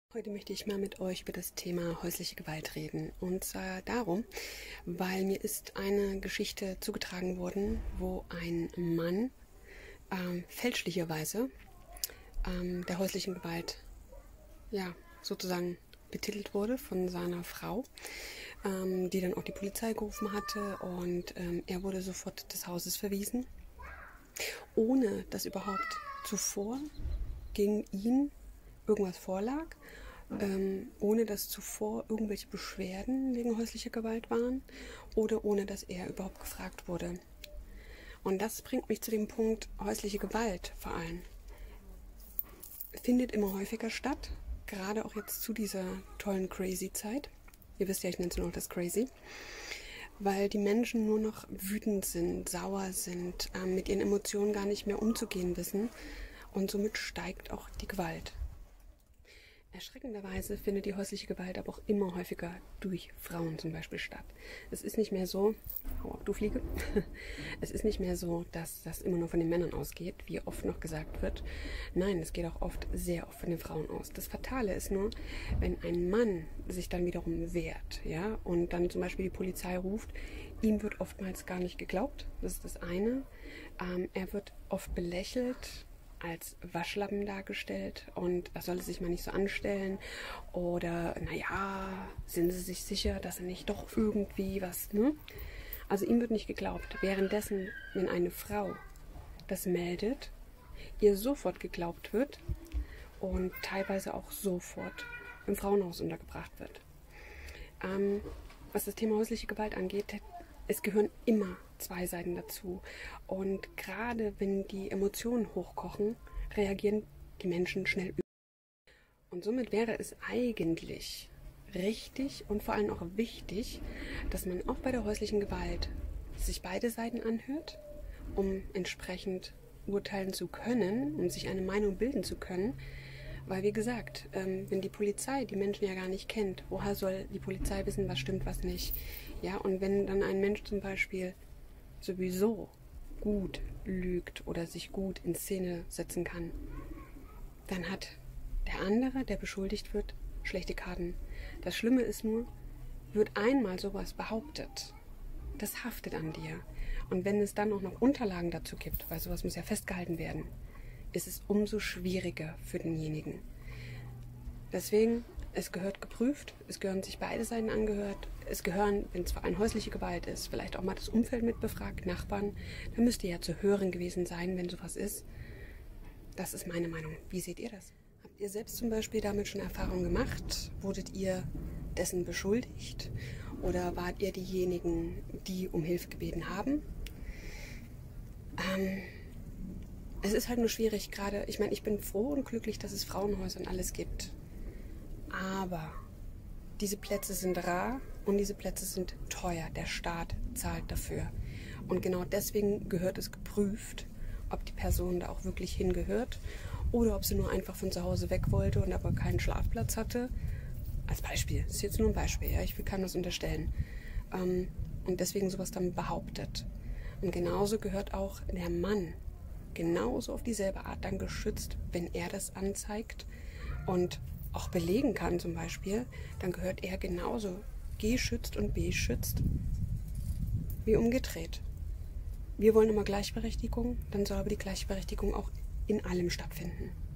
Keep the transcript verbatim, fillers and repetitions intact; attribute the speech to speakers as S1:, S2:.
S1: Heute möchte ich mal mit euch über das Thema häusliche Gewalt reden. Und zwar darum, weil mir ist eine Geschichte zugetragen worden, wo ein Mann ähm, fälschlicherweise ähm, der häuslichen Gewalt ja, sozusagen betitelt wurde von seiner Frau, ähm, die dann auch die Polizei gerufen hatte, und ähm, er wurde sofort des Hauses verwiesen, ohne dass überhaupt zuvor gegen ihn irgendwas vorlag, ähm, ohne dass zuvor irgendwelche Beschwerden wegen häuslicher Gewalt waren oder ohne dass er überhaupt gefragt wurde. Und das bringt mich zu dem Punkt, häusliche Gewalt vor allem findet immer häufiger statt, gerade auch jetzt zu dieser tollen Crazy-Zeit. Ihr wisst ja, ich nenne es nur noch das Crazy. Weil die Menschen nur noch wütend sind, sauer sind, ähm, mit ihren Emotionen gar nicht mehr umzugehen wissen, und somit steigt auch die Gewalt. Erschreckenderweise findet die häusliche Gewalt aber auch immer häufiger durch Frauen zum Beispiel statt. Es ist nicht mehr so, hau ab du Fliege, es ist nicht mehr so, dass das immer nur von den Männern ausgeht, wie oft noch gesagt wird. Nein, es geht auch oft, sehr oft von den Frauen aus. Das Fatale ist nur, wenn ein Mann sich dann wiederum wehrt, ja, und dann zum Beispiel die Polizei ruft, ihm wird oftmals gar nicht geglaubt, das ist das eine. Ähm, er wird oft belächelt, als Waschlappen dargestellt, und er solle sich mal nicht so anstellen, oder naja, sind Sie sich sicher, dass er nicht doch irgendwie was, ne? Also ihm wird nicht geglaubt. Währenddessen, wenn eine Frau das meldet, ihr sofort geglaubt wird und teilweise auch sofort im Frauenhaus untergebracht wird. Ähm, was das Thema häusliche Gewalt angeht, es gehören immer zwei Seiten dazu. Und gerade wenn die Emotionen hochkochen, reagieren die Menschen schnell über. Und somit wäre es eigentlich richtig und vor allem auch wichtig, dass man auch bei der häuslichen Gewalt sich beide Seiten anhört, um entsprechend urteilen zu können, um sich eine Meinung bilden zu können. Weil, wie gesagt, ähm, wenn die Polizei die Menschen ja gar nicht kennt, woher soll die Polizei wissen, was stimmt, was nicht? Ja, und wenn dann ein Mensch zum Beispiel sowieso gut lügt oder sich gut in Szene setzen kann, dann hat der andere, der beschuldigt wird, schlechte Karten. Das Schlimme ist nur, wird einmal sowas behauptet, das haftet an dir. Und wenn es dann auch noch Unterlagen dazu gibt, weil sowas muss ja festgehalten werden, ist es umso schwieriger für denjenigen. Deswegen, es gehört geprüft, es gehören sich beide Seiten angehört, es gehören, wenn es vor allem häusliche Gewalt ist, vielleicht auch mal das Umfeld mit befragt, Nachbarn, dann müsst ihr ja zu hören gewesen sein, wenn sowas ist. Das ist meine Meinung. Wie seht ihr das? Habt ihr selbst zum Beispiel damit schon Erfahrung gemacht? Wurdet ihr dessen beschuldigt? Oder wart ihr diejenigen, die um Hilfe gebeten haben? Ähm... Es ist halt nur schwierig gerade, ich meine, ich bin froh und glücklich, dass es Frauenhäuser und alles gibt. Aber diese Plätze sind rar und diese Plätze sind teuer. Der Staat zahlt dafür. Und genau deswegen gehört es geprüft, ob die Person da auch wirklich hingehört oder ob sie nur einfach von zu Hause weg wollte und aber keinen Schlafplatz hatte. Als Beispiel, das ist jetzt nur ein Beispiel, ja, ich will keinem das unterstellen. Ähm, und deswegen sowas dann behauptet. Und genauso gehört auch der Mann genauso auf dieselbe Art dann geschützt, wenn er das anzeigt und auch belegen kann zum Beispiel, dann gehört er genauso geschützt und beschützt wie umgedreht. Wir wollen immer Gleichberechtigung, dann soll aber die Gleichberechtigung auch in allem stattfinden.